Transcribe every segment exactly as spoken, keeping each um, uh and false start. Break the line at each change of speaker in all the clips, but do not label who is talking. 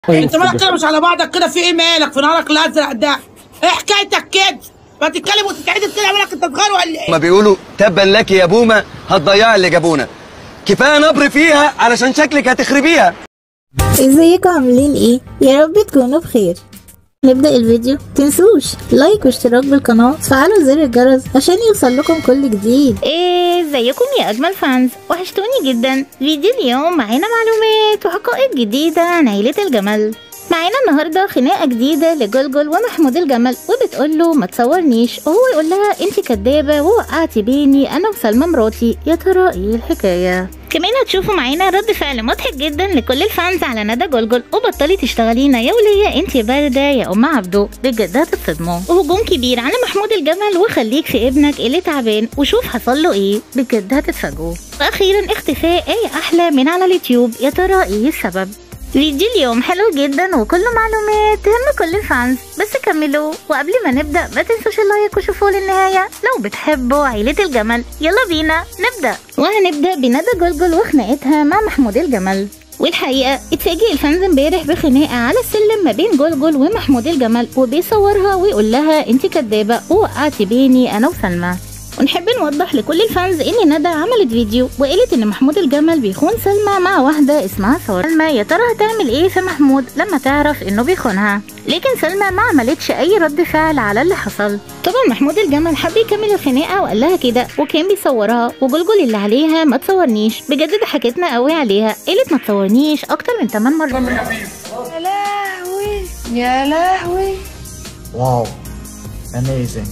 انت مالك كده مش على بعضك كده؟ في ايه مالك في نهارك الازرق ده؟ ايه حكايتك كده؟ ما تتكلم وتتعدل كده مالك انت صغير ولا ايه؟
ما بيقولوا تبا لك يا بومه هتضيع اللي جابونا. كفايه نبر فيها علشان شكلك هتخربيها.
ازيكم عاملين ايه؟ يا رب تكونوا بخير. نبدأ الفيديو، متنسوش لايك واشتراك بالقناة وتفعلوا زر الجرس عشان يوصل لكم كل جديد.
ايه ازيكم يا اجمل فانز؟ وحشتوني جدا. فيديو اليوم معانا معلومات وحقائق جديدة عن عيلة الجمل. معانا النهارده خناقة جديدة لجلجل ومحمود الجمل، وبتقول له ما تصورنيش وهو يقول لها انت كدابة ووقعتي بيني انا وسلمى مراتي. يا ترى ايه الحكاية؟ كمان هتشوفوا معانا رد فعل مضحك جدا لكل الفانز على ندى جلجل وبطلي تشتغلينا يا ولية انت باردة يا ام عبدو. بجد هتتصدموا. وهجوم كبير على محمود الجمل وخليك في ابنك اللي تعبان وشوف حصل له ايه. بجد هتتفاجئوا. واخيرا اختفاء ايه احلى من على اليوتيوب. يا ترى ايه السبب؟ فيديو اليوم حلو جدا وكله معلومات تهم كل الفانز، بس كملوا. وقبل ما نبدأ ما تنسوش اللايك وشوفوا للنهاية لو بتحبوا عيلة الجمل. يلا بينا نبدأ. وهنبدأ بندى جلجل وخناقتها مع محمود الجمل. والحقيقة اتفاجئ الفانز امبارح بخناقة على السلم ما بين جلجل ومحمود الجمل، وبيصورها ويقول لها انت كدابة ووقعتي بيني انا وسلمى. ونحب نوضح لكل الفانز ان ندى عملت فيديو وقالت ان محمود الجمل بيخون سلمى مع واحده اسمها ساره. سلمى يا ترى هتعمل ايه في محمود لما تعرف انه بيخونها؟ لكن سلمى ما عملتش اي رد فعل على اللي حصل. طبعا محمود الجمل حب يكمل الخناقه وقال لها كده وكان بيصورها، وجلجل اللي عليها ما تصورنيش. بجد ضحكتنا قوي عليها، قالت ما تصورنيش اكتر من ثمان مرات.
يا لهوي يا لهوي
واو اميزنج.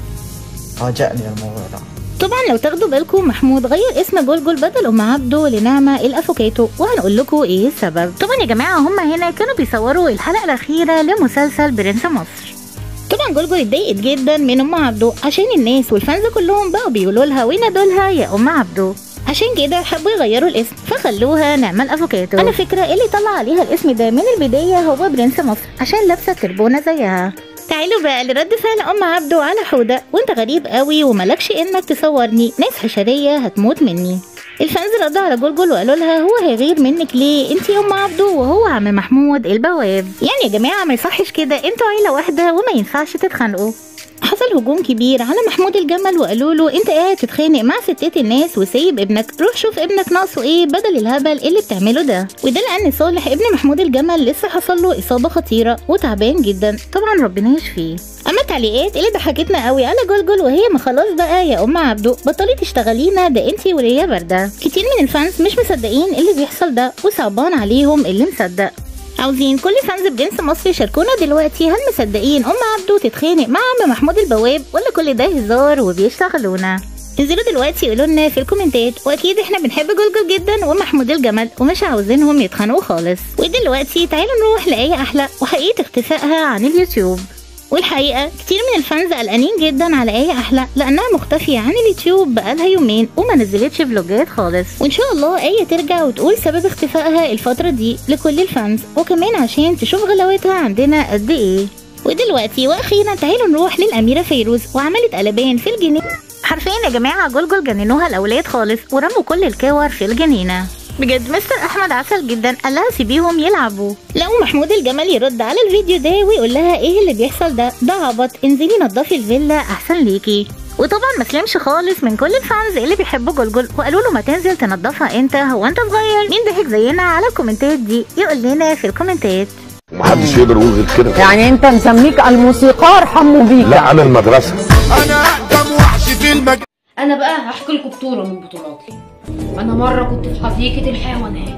فاجأني الموضوع ده.
طبعا لو تاخدوا بالكم محمود غير اسم جلجل بدل ام عبده لنعمه الافوكاتو، وهنقول لكم ايه السبب. طبعا يا جماعه هم هنا كانوا بيصوروا الحلقه الاخيره لمسلسل برنس مصر. طبعا جلجل اتضايقت جدا من ام عبده عشان الناس والفانز كلهم بقوا بيقولوا لها وينادوا لها يا ام عبده، عشان كده حبوا يغيروا الاسم فخلوها نعمه الافوكاتو. على فكره اللي طلع عليها الاسم ده من البدايه هو برنس مصر عشان لابسه تربونه زيها. تعالوا بقى لرد فعل ام عبده على حوده. وانت غريب قوي وملكش انك تصورني، ناس حشريه هتموت مني. الفانز ردوا على جلجل وقالوا لها هو هيغير منك ليه؟ انت ام عبده وهو عم محمود البواب. يعني يا جماعه ما يصحش كده، انتوا عيله واحده وما ينفعش تتخانقوا. حصل هجوم كبير على محمود الجمل وقالوا له انت قاعد تتخانق مع ستات الناس وسايب ابنك، روح شوف ابنك ناقصه ايه بدل الهبل اللي بتعمله ده. وده لان صالح ابن محمود الجمل لسه حصل له اصابه خطيره وتعبان جدا، طبعا ربنا يشفيه. اما التعليقات اللي ضحكتنا قوي على جلجل وهي ما خلاص بقى يا ام عبده بطلي تشتغلينا، ده انتي وليا بارده. كتير من الفانز مش مصدقين اللي بيحصل ده وصعبان عليهم اللي مصدق. عاوزين كل فانز برنس مصر يشاركونا دلوقتي، هل مصدقين ام عبده تتخانق مع عم محمود البواب ولا كل ده هزار وبيشتغلونا؟ انزلوا دلوقتي قولوا لنا في الكومنتات. واكيد احنا بنحب جلجل جدا ومحمود الجمل ومش عاوزينهم يتخانقوا خالص. ودلوقتي تعالوا نروح لايه احلى وحقيقه اختفائها عن اليوتيوب. والحقيقه كتير من الفانز قلقانين جدا على ايه احلى لانها مختفيه عن اليوتيوب بقالها يومين وما نزلتش فلوجات خالص، وان شاء الله ايه ترجع وتقول سبب اختفائها الفتره دي لكل الفانز، وكمان عشان تشوف غلاوتها عندنا قد ايه. ودلوقتي واخيرا تعالوا نروح للاميره فيروز، وعملت قلبان في الجنينه. حرفيا يا جماعه جلجل جننوها الاولاد خالص ورموا كل الكور في الجنينه. بجد مستر احمد عسل جدا، قال لها سيبيهم يلعبوا. لقوا محمود الجمل يرد على الفيديو ده ويقول لها ايه اللي بيحصل ده؟ ده عبط، انزلي نضفي الفيلا احسن ليكي. وطبعا ما سلمش خالص من كل الفانز اللي بيحبوا جلجل وقالوا له ما تنزل تنضفها انت، هو انت صغير؟ مين ضحك زينا على الكومنتات دي؟ يقول لنا في الكومنتات.
ومحدش يقدر يقول غير كده.
يعني انت مسميك الموسيقار حمو بيكا؟
لا انا المدرسه.
انا اقدم وحش في المجال. انا بقى هحكي لكم بطوله من بطولاتي. انا مره كنت في حديقه الحيوانات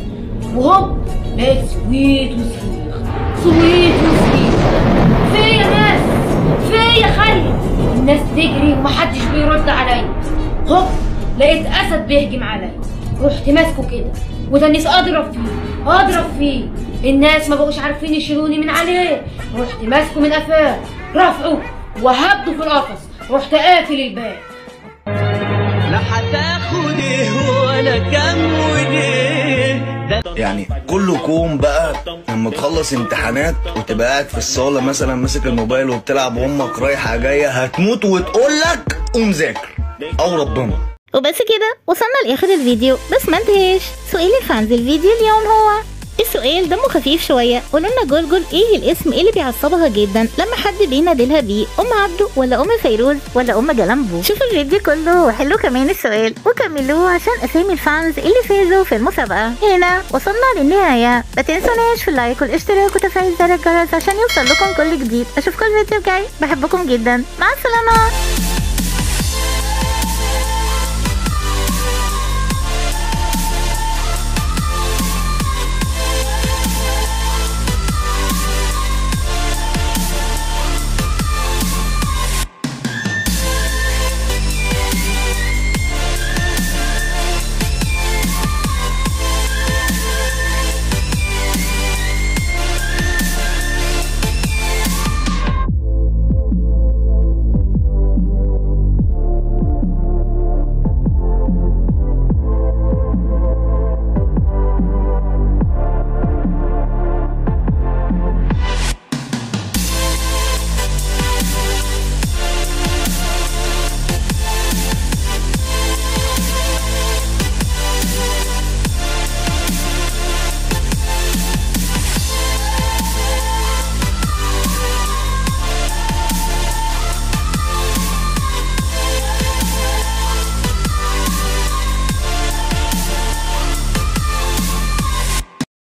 وهوب لقيت سويت وصريخ سويت وصريخ. في يا ناس في يا خالد. الناس تجري ومحدش بيرد عليا. هوب لقيت اسد بيهجم عليا، رحت ماسكه كده وتنيس اضرب فيه اضرب فيه. الناس ما بقوش عارفين يشيلوني من عليه، رحت ماسكه من قفاه رافعه وهبده في القفص، رحت قافل الباب.
لا هتاخد ايه ولا كام وليه. يعني كله كوم بقى لما تخلص امتحانات وتبقى قاعد في الصاله مثلا ماسك الموبايل وبتلعب وامك رايحه جايه هتموت وتقول لك قوم ذاكر او ربنا.
وبس كده وصلنا لاخر الفيديو، بس ما انتهاش سؤال الفانز الفيديو اليوم هو السؤال دمه خفيف شويه، قولوا لنا جولجول ايه الاسم اللي بيعصبها جدا لما حد بينادلها بيه؟ ام عبده ولا ام فيروز ولا ام جلامبو؟ شوفوا الفيديو كله وحلوا كمان السؤال وكملوه عشان اسامي الفانز اللي فازوا في المسابقه. هنا وصلنا للنهايه، ما تنسوناش في اللايك والاشتراك وتفعيل زر الجرس عشان يوصل لكم كل جديد. اشوفكم الفيديو الجاي، بحبكم جدا، مع السلامه.